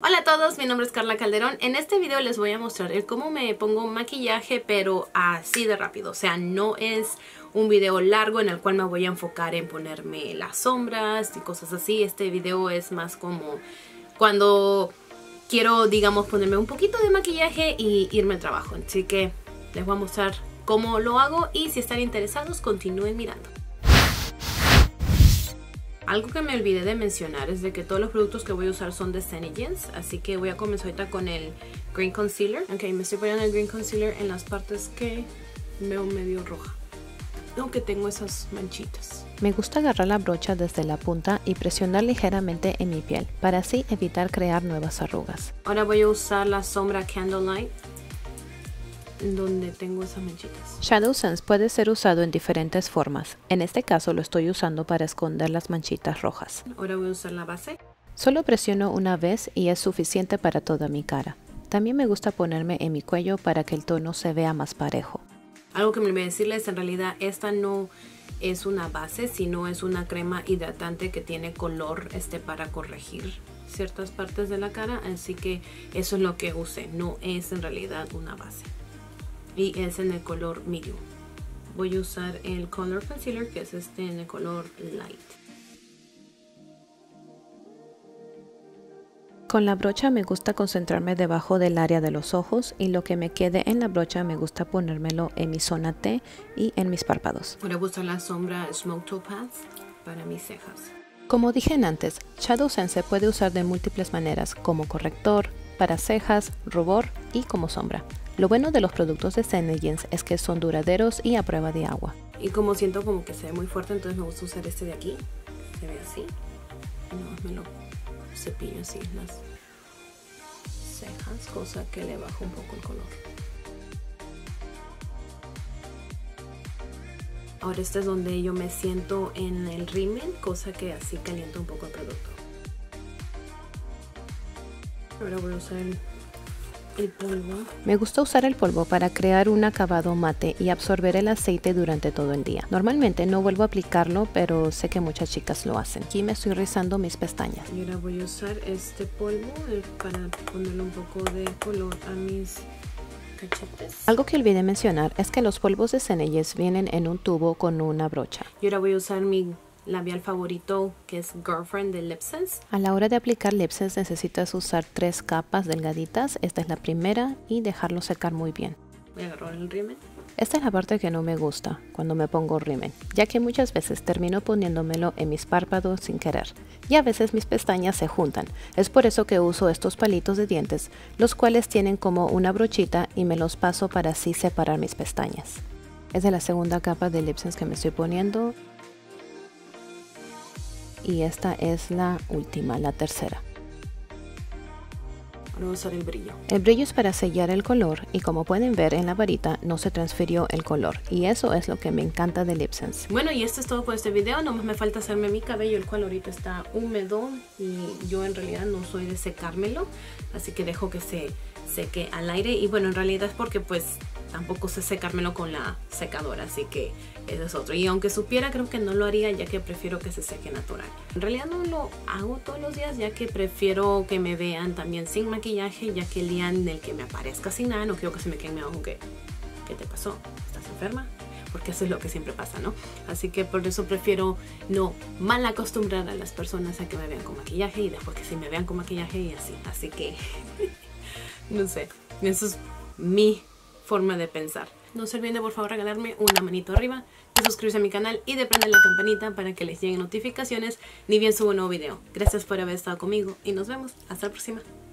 Hola a todos, mi nombre es Carla Calderón. En este video les voy a mostrar el cómo me pongo maquillaje, pero así de rápido. O sea, no es un video largo en el cual me voy a enfocar en ponerme las sombras y cosas así. Este video es más como cuando quiero, digamos, ponerme un poquito de maquillaje y irme al trabajo. Así que les voy a mostrar cómo lo hago y si están interesados, continúen mirando. Algo que me olvidé de mencionar es de que todos los productos que voy a usar son de Senegence, así que voy a comenzar ahorita con el Green Concealer. Ok, me estoy poniendo el Green Concealer en las partes que veo medio roja, aunque tengo esas manchitas. Me gusta agarrar la brocha desde la punta y presionar ligeramente en mi piel, para así evitar crear nuevas arrugas. Ahora voy a usar la sombra Candlelight, donde tengo esas manchitas. Shadow Sense puede ser usado en diferentes formas. En este caso lo estoy usando para esconder las manchitas rojas. Ahora voy a usar la base. Solo presiono una vez y es suficiente para toda mi cara. También me gusta ponerme en mi cuello para que el tono se vea más parejo. Algo que me olvidé decirles, en realidad esta no es una base, sino es una crema hidratante que tiene color para corregir ciertas partes de la cara. Así que eso es lo que usé, no es en realidad una base. Y es en el color medium. Voy a usar el Color Concealer, que es en el color light. Con la brocha me gusta concentrarme debajo del área de los ojos y lo que me quede en la brocha me gusta ponérmelo en mi zona T y en mis párpados. Voy a usar la sombra Smoke Topaz para mis cejas. Como dije antes, Shadow Sense se puede usar de múltiples maneras, como corrector, para cejas, rubor y como sombra. Lo bueno de los productos de Senegence es que son duraderos y a prueba de agua. Y como siento como que se ve muy fuerte, entonces me gusta usar este de aquí. Se ve así. Y me lo cepillo así en las cejas, cosa que le baja un poco el color. Ahora este es donde yo me siento en el rímel, cosa que así calienta un poco el producto. Ahora voy a usar el polvo. Me gusta usar el polvo para crear un acabado mate y absorber el aceite durante todo el día. Normalmente no vuelvo a aplicarlo, pero sé que muchas chicas lo hacen. Aquí me estoy rizando mis pestañas. Y ahora voy a usar este polvo para ponerle un poco de color a mis cachetes. Algo que olvidé mencionar es que los polvos de Senegence vienen en un tubo con una brocha. Y ahora voy a usar mi labial favorito, que es Girlfriend de Lip Sense. A la hora de aplicar Lip Sense necesitas usar 3 capas delgaditas. Esta es la primera y dejarlo secar muy bien. Voy a agarrar el rímel. Esta es la parte que no me gusta cuando me pongo rímel, ya que muchas veces termino poniéndomelo en mis párpados sin querer y a veces mis pestañas se juntan. Es por eso que uso estos palitos de dientes, los cuales tienen como una brochita y me los paso para así separar mis pestañas. Es de la segunda capa de Lip Sense que me estoy poniendo. Y esta es la última, la tercera. Ahora voy a usar el brillo. El brillo es para sellar el color y como pueden ver en la varita no se transfirió el color y eso es lo que me encanta de Lip Sense. Bueno, y esto es todo por este video. Nomás me falta hacerme mi cabello, el cual ahorita está húmedo y yo en realidad no soy de secármelo, así que dejo que se seque al aire. Y bueno, en realidad es porque pues tampoco sé secármelo con la secadora, así que ese es otro. Y aunque supiera, creo que no lo haría, ya que prefiero que se seque natural. En realidad no lo hago todos los días, ya que prefiero que me vean también sin maquillaje, ya que el día en el que me aparezca sin nada, no quiero que se me quede abajo que ¿qué te pasó? ¿Estás enferma? Porque eso es lo que siempre pasa, ¿no? Así que por eso prefiero no mal acostumbrar a las personas a que me vean con maquillaje y después que sí me vean con maquillaje y así. Así que no sé, eso es mi forma de pensar. No se olviden de por favor regalarme una manito arriba, de suscribirse a mi canal y de prender la campanita para que les lleguen notificaciones ni bien subo un nuevo video. Gracias por haber estado conmigo y nos vemos hasta la próxima.